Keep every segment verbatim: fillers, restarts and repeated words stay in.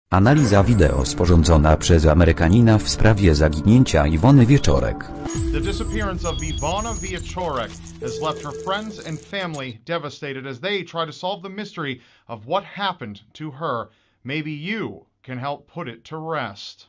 Analiza wideo sporządzona przez Amerykanina w sprawie zaginięcia Iwony Wieczorek. The disappearance of Iwona Wieczorek has left her friends and family devastated as they try to solve the mystery of what happened to her. Maybe you can help put it to rest.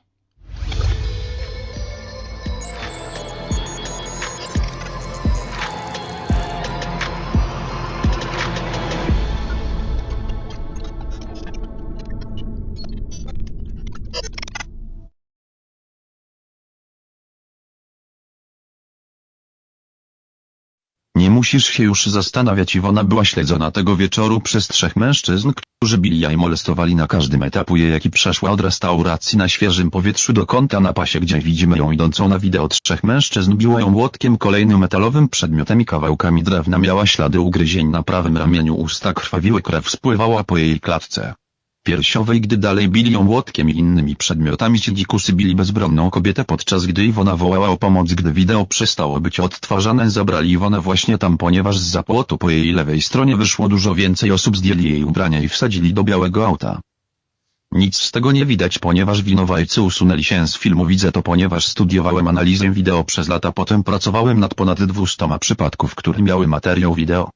Nie musisz się już zastanawiać, Iwona była śledzona tego wieczoru przez trzech mężczyzn, którzy bili i molestowali na każdym etapie, jaki przeszła od restauracji na świeżym powietrzu do kąta na pasie, gdzie widzimy ją idącą na wideo. Trzech mężczyzn biło ją młotkiem, kolejnym metalowym przedmiotem i kawałkami drewna. Miała ślady ugryzień na prawym ramieniu, usta krwawiły, krew spływała po jej klatce piersiowej. Gdy dalej bili ją młotkiem i innymi przedmiotami, ci dzikusy bili bezbronną kobietę, podczas gdy Iwona wołała o pomoc. Gdy wideo przestało być odtwarzane, zabrali Iwonę właśnie tam, ponieważ z zapłotu po jej lewej stronie wyszło dużo więcej osób, zdjęli jej ubrania i wsadzili do białego auta. Nic z tego nie widać, ponieważ winowajcy usunęli się z filmu. Widzę to, ponieważ studiowałem analizę wideo przez lata, potem pracowałem nad ponad dwustoma przypadków, które miały materiał wideo.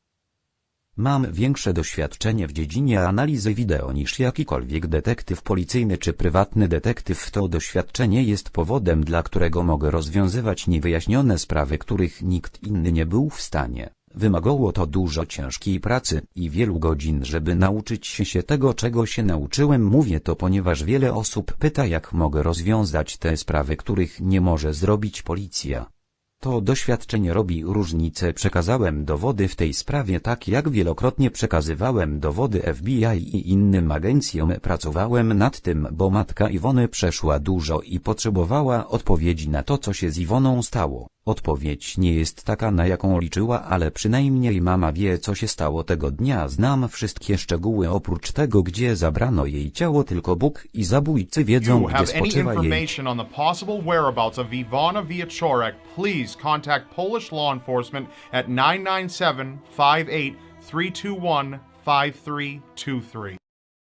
Mam większe doświadczenie w dziedzinie analizy wideo niż jakikolwiek detektyw policyjny czy prywatny detektyw. To doświadczenie jest powodem, dla którego mogę rozwiązywać niewyjaśnione sprawy, których nikt inny nie był w stanie. Wymagało to dużo ciężkiej pracy i wielu godzin, żeby nauczyć się tego, czego się nauczyłem. Mówię to, ponieważ wiele osób pyta, jak mogę rozwiązać te sprawy, których nie może zrobić policja. To doświadczenie robi różnicę. Przekazałem dowody w tej sprawie, tak jak wielokrotnie przekazywałem dowody F B I i innym agencjom. Pracowałem nad tym, bo matka Iwony przeszła dużo i potrzebowała odpowiedzi na to, co się z Iwoną stało. Odpowiedź nie jest taka, na jaką liczyła, ale przynajmniej mama wie, co się stało tego dnia. Znam wszystkie szczegóły, oprócz tego, gdzie zabrano jej ciało. Tylko Bóg i zabójcy wiedzą, gdzie spoczywa jej ciało. Please contact Polish law enforcement at nine nine seven, five eight, three two one, five three two three.